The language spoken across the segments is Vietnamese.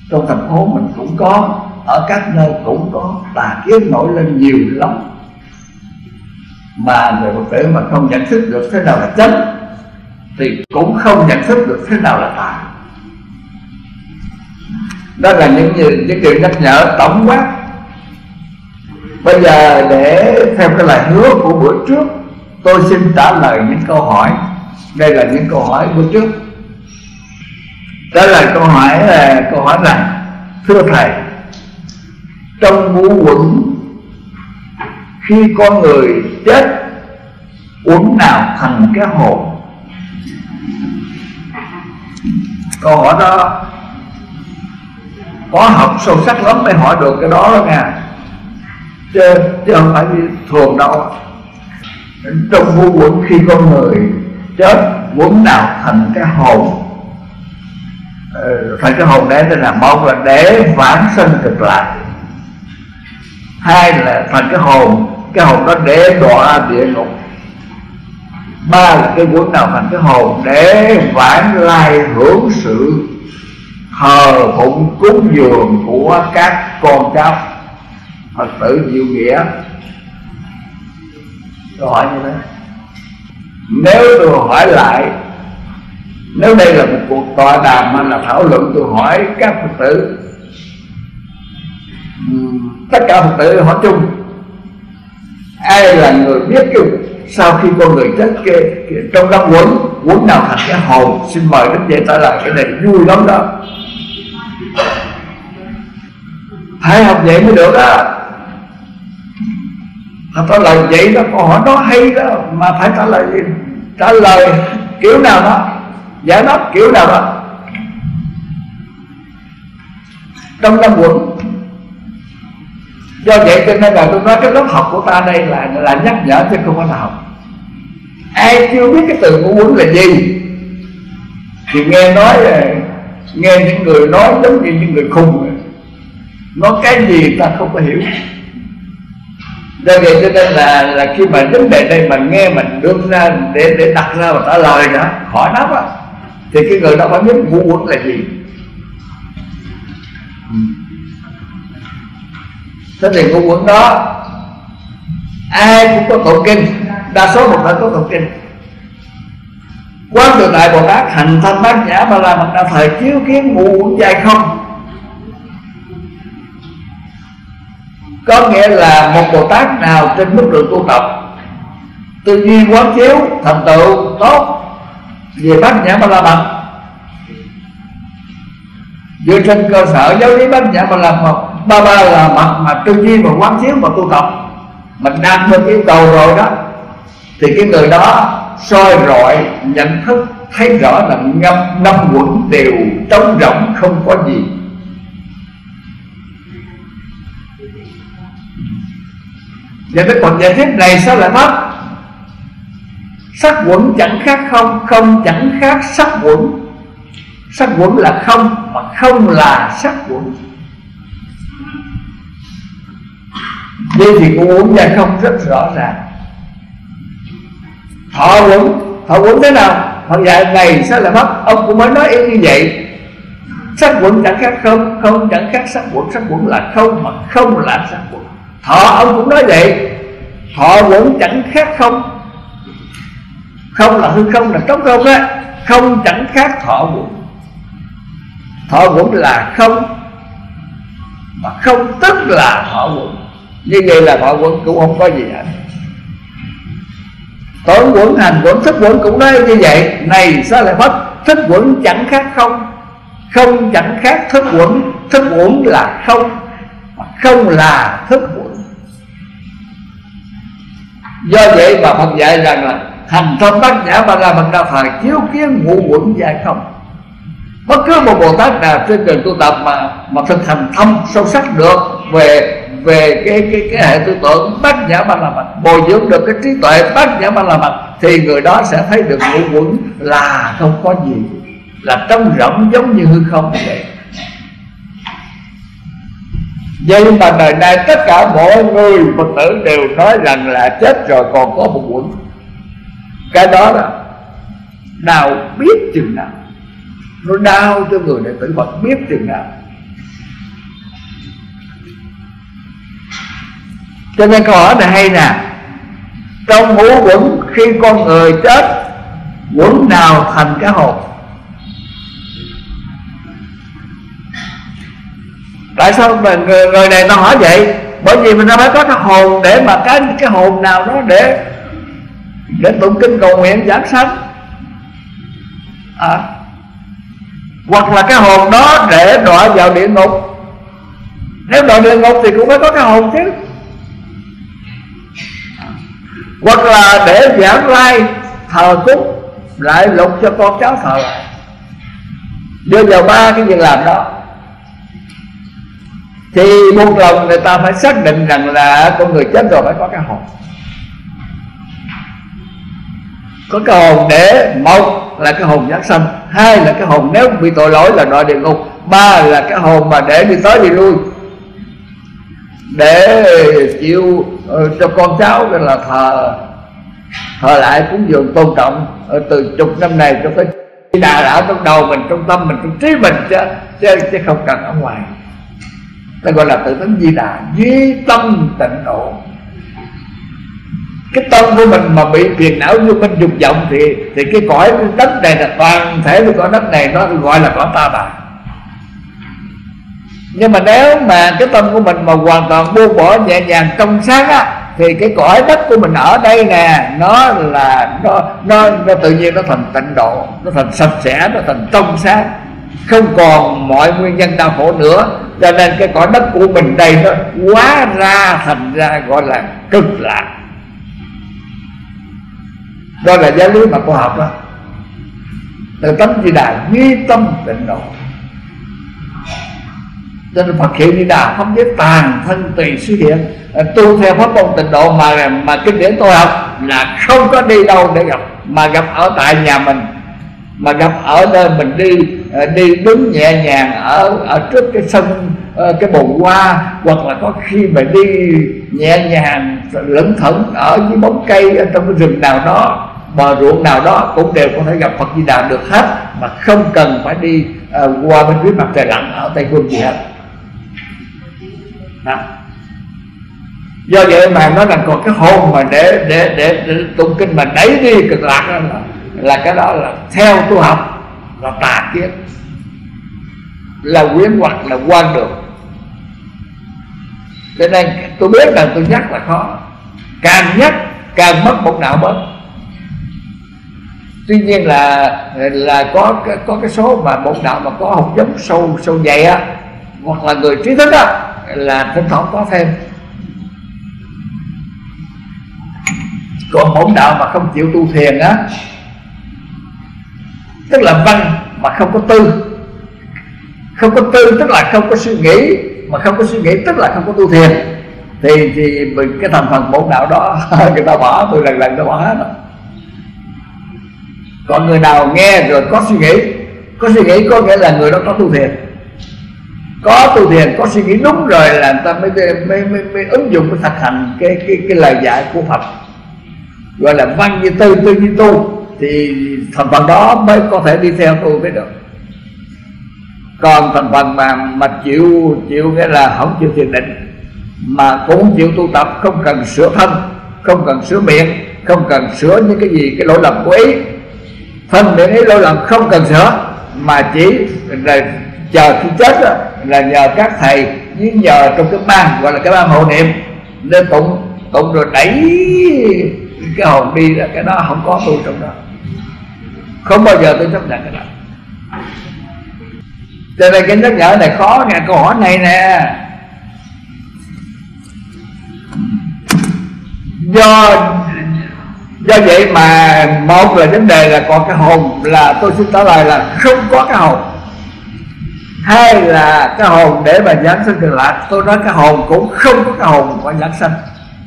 trong thành phố mình cũng có, ở các nơi cũng có, tà kiến nổi lên nhiều lắm. Mà người Phật tử mà không nhận thức được thế nào là chánh thì cũng không nhận thức được thế nào là tà. Đó là những điều nhắc nhở tổng quát. Bây giờ để theo cái lời hứa của bữa trước, tôi xin trả lời những câu hỏi. Đây là những câu hỏi bữa trước. Trả lời câu hỏi là câu hỏi rằng: thưa thầy, trong ngũ uẩn, khi con người chết, uẩn nào thành cái hồn? Câu hỏi đó có học sâu sắc lắm mới hỏi được cái đó nha, chứ không phải thường đâu. Trong ngũ uẩn, khi con người chết, uẩn nào thành cái hồn? Thành cái hồn để là một là để vãng sinh cực lạc, hai là thành cái hồn đó để đọa địa ngục, ba là cái uẩn nào thành cái hồn để vãng lai hưởng sự thờ phụng cúng dường của các con cháu Phật tử diệu nghĩa. Tôi hỏi như thế. Nếu tôi hỏi lại, nếu đây là một cuộc tọa đàm mà là thảo luận, tôi hỏi các Phật tử, tất cả Phật tử hỏi chung, ai là người biết cái sau khi con người chết trong năm uẩn nào thành cái hồn? Xin mời Đức Vậy trả lời. Cái này vui lắm đó, phải học vậy mới được đó. Trả lời vậy đó, câu hỏi đó hay đó, mà phải trả lời gì? Trả lời kiểu nào đó, giải đáp kiểu nào đó. Trong năm uẩn. Do vậy cho nên là tôi nói cái lớp học của ta đây là nhắc nhở chứ không phải là học. Ai chưa biết cái từ ngũ uẩn là gì thì nghe nói, nghe những người nói giống như những người khùng, nói cái gì ta không có hiểu. Do vậy cho nên là khi mà vấn đề đây mình nghe, mình đưa ra để đặt ra và trả lời đó, hỏi đáp á, thì cái người đó phải biết ngũ uẩn là gì. Thế thì ngũ uẩn đó ai cũng có tụng kinh, đa số một phải có tụng kinh. Quán Tự Tại Bồ Tát hành thanh Bát Nhã Ba La Mật Đa thời chiếu kiến ngũ uẩn dài không. Có nghĩa là một Bồ Tát nào trên mức độ tu tập, tư duy quán chiếu thành tựu tốt về Bát Nhã Ba La Mật, dựa trên cơ sở giáo lý Bát Nhã Ba La Mật mà tư duy và quán chiếu và tu tập, mình đạt được yêu cầu rồi đó, thì cái người đó soi rọi nhận thức thấy rõ là năm uẩn đều trống rỗng không có gì. Và cái còn giải thích này sao lại mất? Sắc uẩn chẳng khác không, không chẳng khác sắc uẩn. Sắc uẩn là không, mà không là sắc uẩn. Vậy thì ngũ uẩn và không rất rõ ràng. Thọ uẩn thế nào? Phật dạy này sao lại mất? Ông cũng mới nói ý như vậy. Sắc uẩn chẳng khác không, không chẳng khác sắc uẩn. Sắc uẩn là không, mà không là sắc uẩn. Thọ ông cũng nói vậy. Thọ uẩn chẳng khác không. Không là hư không, là trống không á. Không chẳng khác thọ uẩn. Thọ uẩn là không, mà không tức là thọ uẩn. Như vậy là thọ uẩn cũng không có gì hết. Tổn uẩn, hành uẩn, thức uẩn cũng nói như vậy. Này sao lại mất? Thức uẩn chẳng khác không, không chẳng khác thức uẩn. Thức uẩn là không, mà không là thức uẩn. Do vậy mà Phật dạy rằng là hành thông Bát Nhã Ba La Mật Đa thời chiếu kiến ngũ uẩn dài không. Bất cứ một Bồ Tát nào trên đường tu tập mà thực hành thâm sâu sắc được về cái hệ tư tưởng Bát Nhã Ba La Mật, bồi dưỡng được cái trí tuệ Bát Nhã Ba La Mật, thì người đó sẽ thấy được ngũ uẩn là không có gì, là trống rỗng giống như hư không vậy. Vậy mà đời nay tất cả mọi người Phật tử đều nói rằng là chết rồi còn có một uẩn. Cái đó là đau biết chừng nào, nó đau cho người đệ tử Phật biết chừng nào. Cho nên câu hỏi này hay nè. Trong ngũ uẩn khi con người chết, uẩn nào thành cái hồn? Tại sao mà người này nó hỏi vậy? Bởi vì mình phải có cái hồn để mà cái hồn nào đó để tụng kinh cầu nguyện giảng sanh, hoặc là cái hồn đó để đọa vào địa ngục. Nếu đọa địa ngục thì cũng phải có cái hồn chứ. Hoặc là để giảng lai thờ cúng lại lục cho con cháu thờ lại, đưa vào ba cái việc làm đó. Thì một lòng người ta phải xác định rằng là con người chết rồi phải có cái hồn. Có cái hồn để, một là cái hồn giáng sanh, hai là cái hồn nếu bị tội lỗi là đọa địa ngục, ba là cái hồn mà để đi tới đi lui, để chịu cho con cháu là thờ lại cúng dường tôn trọng từ chục năm này cho tới Đà đã ở trong đầu mình, trong tâm mình, trong trí mình, chứ không cần ở ngoài. Ta gọi là tự tánh Di Đà, duy tâm tịnh độ. Cái tâm của mình mà bị phiền não như bên dục vọng thì cái cõi đất này là toàn thể của cõi đất này nó gọi là cõi ta bà. Nhưng mà nếu mà cái tâm của mình mà hoàn toàn buông bỏ nhẹ nhàng trong sáng á, thì cái cõi đất của mình ở đây nè, nó tự nhiên nó thành tịnh độ, nó thành sạch sẽ, nó thành trong sáng, không còn mọi nguyên nhân đau khổ nữa. Cho nên cái cõi đất của mình đây nó hóa ra thành ra gọi là cực lạc. Đó là giáo lý mà cô học đó, từ tánh Di Đà duy tâm tịnh độ. Cho nên Phật hiệu Di Đà pháp giới tàn thân tùy xuất hiện. Tu theo pháp môn tịnh độ mà kinh điển tôi học là không có đi đâu để gặp, mà gặp ở tại nhà mình, mà gặp ở nơi mình đi đứng nhẹ nhàng ở trước cái sân, cái bồn hoa, hoặc là có khi mà đi nhẹ nhàng lững thững ở dưới bóng cây, ở trong cái rừng nào đó, bờ ruộng nào đó, cũng đều có thể gặp Phật Di Đà được hết, mà không cần phải đi qua bên dưới mặt trời lặn ở Tây Phương gì hết. Do vậy mà nói rằng còn cái hồn mà để tụng kinh mà đẩy đi cực lạc đó là cái đó là theo tu học là tà kiến, là quyến hoặc, là quan đường. Cho nên tôi biết rằng tôi nhắc là khó, càng nhắc càng mất một đạo bớt. Tuy nhiên là có cái số mà một đạo mà có học giống sâu dày á, hoặc là người trí thức á, là thỉnh thoảng có thêm. Còn bổn đạo mà không chịu tu thiền á, tức là văn mà không có tư. Không có tư tức là không có suy nghĩ, mà không có suy nghĩ tức là không có tu thiền. Thì cái thành phần bổn đạo đó người ta bỏ, tôi lần ta bỏ hết rồi. Còn người nào nghe rồi có suy nghĩ có nghĩa là người đó có tu thiền. Có tu thiền, có suy nghĩ đúng rồi là người ta mới ứng dụng, mới thực hành cái lời dạy của Phật, gọi là văn như tư, tư như tu, thì thành phần đó mới có thể đi theo tu mới được. Còn thành phần mà chịu nghĩa là không chịu thiền định, mà cũng không chịu tu tập, không cần sửa thân, không cần sửa miệng, không cần sửa những cái gì cái lỗi lầm của ý, thân miệng ý lỗi lầm không cần sửa, mà chỉ là chờ khi chết đó, là nhờ các thầy với nhờ trong cái ban gọi là cái ban hộ niệm nên tụng rồi đẩy cái hồn đi là cái đó không có tu trong đó, không bao giờ tôi chấp nhận cái đó. Cho nên cái nhắc nhở này khó nghe. Câu hỏi này nè, do vậy mà một là vấn đề là còn cái hồn, là tôi xin trả lời là không có cái hồn. Hai là cái hồn để mà giảng sanh cực lạc, tôi nói cái hồn cũng không có cái hồn mà giảng sanh.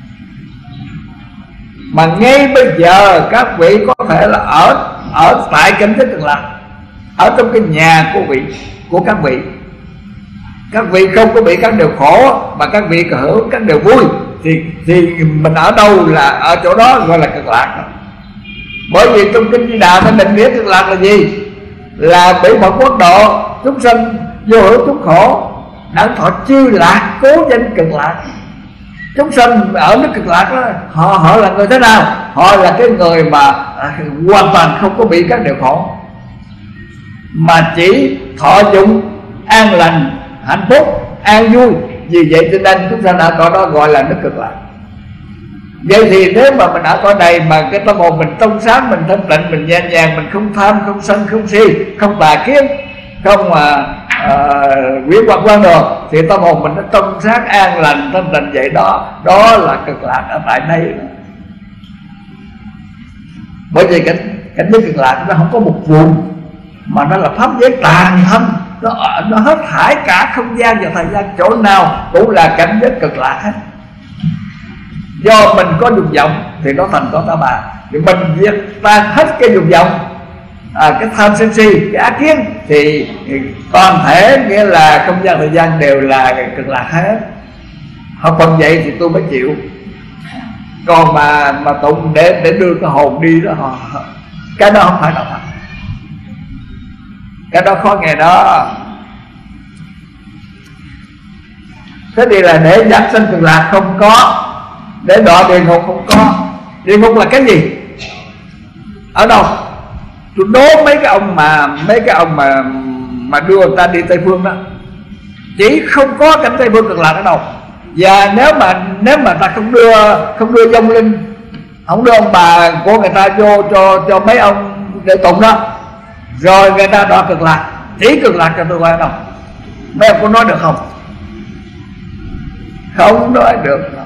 Mà ngay bây giờ các vị có thể là ở tại cảnh giới cực lạc, ở trong cái nhà của các vị. Các vị không có bị các điều khổ, mà các vị hưởng các điều vui, thì mình ở đâu là ở chỗ đó gọi là cực lạc. Bởi vì trong kinh Di Đà nó định nghĩa cực lạc là gì? Là bị một quốc độ, chúng sanh vô hưởng chúng khổ, đẳng thọ chư lạc, cố danh cực lạc. Chúng sanh ở nước Cực Lạc đó, họ là người thế nào? Họ là cái người mà hoàn toàn không có bị các điều khổ, mà chỉ thọ dụng an lành, hạnh phúc, an vui. Vì vậy cho nên chúng sanh ở cõi đó gọi là nước Cực Lạc. Vậy thì nếu mà mình ở cõi này mà cái tâm hồn mình trong sáng, mình thanh tịnh, mình nhẹ nhàng, mình không tham, không sân, không si, không tà kiến, không quyến hoặc quan đồ, thì tâm hồn mình nó trong sáng, an lành, thanh tịnh. Vậy đó là Cực Lạc ở tại đây. Bởi vì cảnh giới Cực Lạc nó không có một vùng, mà nó là pháp giới tàn thâm, nó hết thải cả không gian và thời gian, chỗ nào cũng là cảnh giới Cực Lạc hết. Do mình có dục vọng thì nó thành có ta bà, thì mình diệt tan hết cái dục vọng, cái tham sân si, cái ác kiến, thì toàn thể nghĩa là không gian thời gian đều là Cực Lạc hết. Họ còn vậy thì tôi mới chịu. Còn mà tụng để đưa cái hồn đi đó, cái đó không phải là thật, cái đó khó nghe đó. Thế thì là để nhập sanh Cực Lạc không có, để đọa địa ngục không có. Địa ngục là cái gì? Ở đâu? Tôi đố mấy cái ông mà đưa người ta đi Tây Phương đó, chỉ không có cảnh Tây Phương Cực Lạc ở đâu. Và nếu mà ta không đưa vong linh, không đưa ông bà của người ta vô cho mấy ông để tụng đó, rồi người ta đọa Cực Lạc, chỉ Cực Lạc cho tôi coi đâu. Mấy ông có nói được không? Không nói được.